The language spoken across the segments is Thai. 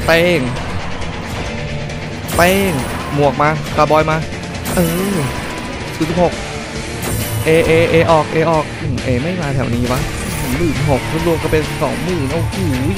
เป้งเป้งหมวกมาคาร์บอยมา06เอออกไม่มาแถวนี้วะ16,000รวมก็เป็น20,000โอ้โห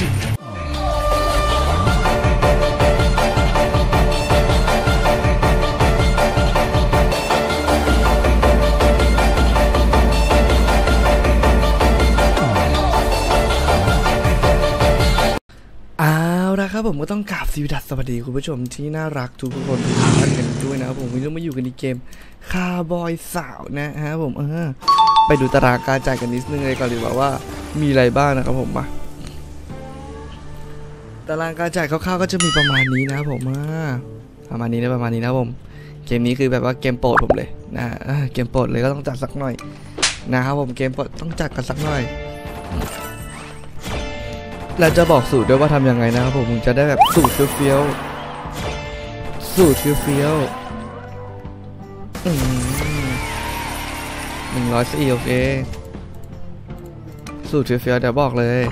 ครับผมก็ต้องกราบสวัสดีคุณผู้ชมที่น่ารักทุกคนทุกท่านกันด้วยนะครับผมวันนี้มาอยู่กันในเกมคาร์บอยสาวนะฮะผมไปดูตารางการจ่ายกันนิดนึงเลยก่อนดีกว่ามีอะไรบ้างนะครับผมมาตารางการจ่ายคร่าวๆก็จะมีประมาณนี้นะครับผมประมาณนี้นะผมเกมนี้คือแบบว่าเกมโปรดผมเลยนะเกมโปรดเลยก็ต้องจัดสักหน่อยนะครับผมเกมโปรดต้องจัดกันสักหน่อยแล้วจะบอกสูตรด้วยว่าทำยังไงนะครับผมจะได้แบบสูตรเฟี้ยว104โอเคสูตรเฟี้ยวเดี๋ยวบอกเลย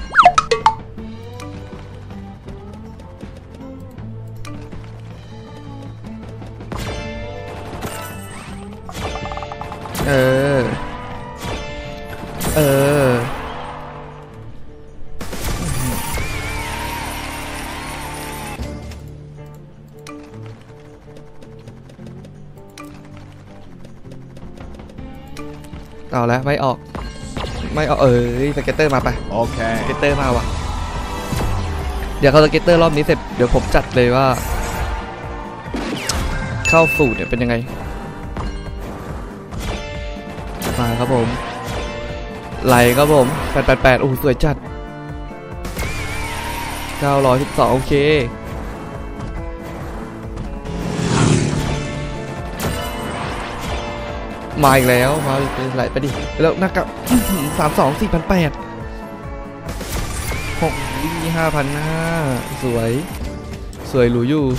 เอาแล้วไม่ออกสเก็ตเตอร์มาไปโอเคสเก็ตเตอร์มาว่ะเดี๋ยวเขาสเก็ตเตอร์รอบนี้เสร็จเดี๋ยวผมจัดเลยว่าเข้าสูตรเนี่ยเป็นยังไงมาครับผมไหลครับผม888โอ้สวยจัด912โอเคมาอีกแล้วมาไหลไปดิแล้วนักกับ32,4,800 6วิ่ง5,500สวยหรูอยู่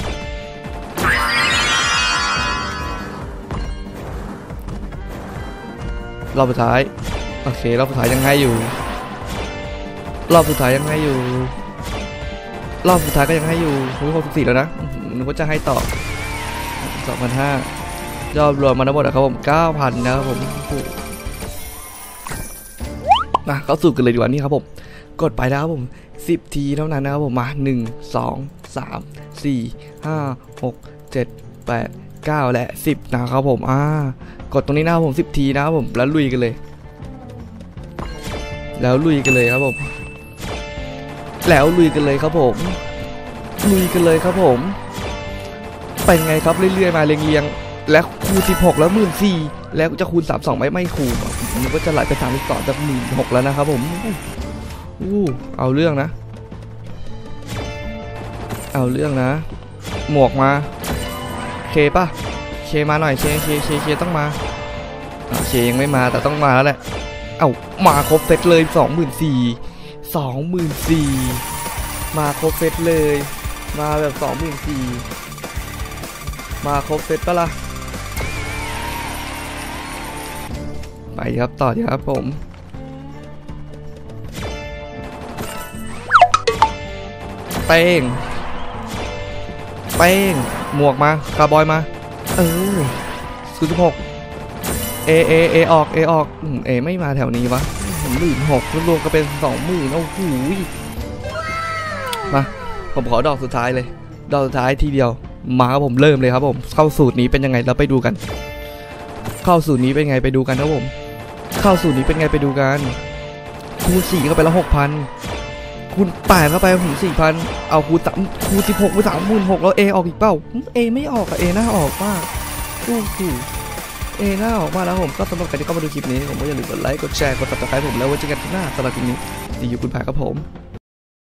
รอบสุดท้ายโอเครอบสุดท้ายยังให้อยู่รอบสุดท้ายก็ยังให้อยู่64แล้วนะนึกว่าจะให้ต่อ 2,500ยอดรวมมาทั้งหมดนะครับผม 9,000 นะครับผมเข้าสู่กันเลยดีกว่านี่ครับผมกดไปแล้วครับผม10 ทีเท่านั้นนะครับผมมา1 2 3 4 5 6 7 8 9และ10นะครับผมกดตรงนี้นะครับผม10 ทีนะครับผมแล้วลุยกันเลยครับผมลุยกันเลยครับผมเป็นไงครับเรื่อยๆมาเรียงแล้วคูณ16แล้ว14,000แล้วจะคูณ32ไม่คูณผมก็จะไหลไป32จาก16,000แล้วนะครับผมเอาเรื่องนะหมวกมาเคป่ะเคมาหน่อยเคต้องมาเคยังไม่มาแต่ต้องมาแล้วแหละมาครบเซตเลย24,000มาครบเซตเลยมาแบบ24,000มาครบเซตปะล่ะไปครับต่อครับผมเป้งหมวกมาคาร์บอยมา06เอออกไม่มาแถวนี้วะ16,000รวมก็เป็น20,000โอ้โหมาผมขอดอกสุดท้ายเลยดอกสุดท้ายทีเดียวมาครับผมเริ่มเลยครับผมเข้าสูตรนี้เป็นยังไงเราไปดูกันเข้าสูตรนี้เป็นไงไปดูกันครับผมคูณ4เข้าไปแล้ว 6,000 คูณ8เข้าไปถึง 4,000 เอาคูณ16ไป36,000แล้วเอออกอีกเปล่าเอไม่ออกเอหน้าออกมากเอหน้าออกมาแล้วผมก็สำหรับใครที่เข้ามาดูคลิปนี้ผมก็อย่าลืมกดไลค์กดแชร์กด Subscribe ผมแล้วไว้เจอกันที่หน้าสำหรับคลิปนี้ดีอยู่คุณพายครับผม